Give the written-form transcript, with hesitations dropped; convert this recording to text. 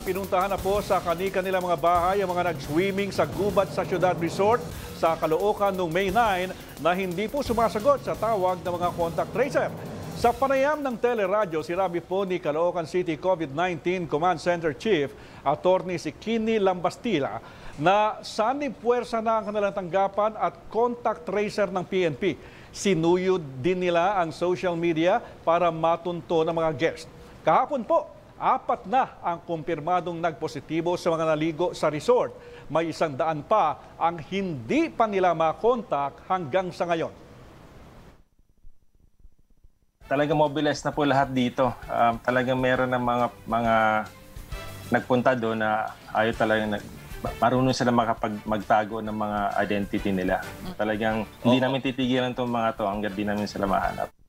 pinuntahan na po sa kani-kanilang mga bahay ang mga nag-swimming sa Gubat sa Ciudad Resort sa Caloocan noong May 9 na hindi po sumasagot sa tawag ng mga contact tracer. Sa panayam ng teleradyo, sinabi po ni Caloocan City COVID-19 Command Center Chief, Attorney si Kini Lambastila, na sanib-puwersa na ang kanilang tanggapan at contact tracer ng PNP. Sinuyod din nila ang social media para matunto ng mga guest. Kahapon po, 4 na ang kumpirmadong nagpositibo sa mga naligo sa resort. May 100 pa ang hindi pa nila makontak hanggang sa ngayon. Talagang mobilize na po lahat dito. Talagang meron ng mga nagpunta doon na ayaw talagang marunong sila magtago ng mga identity nila. Talagang hindi namin titigilan itong mga to hanggang di namin sila mahanap.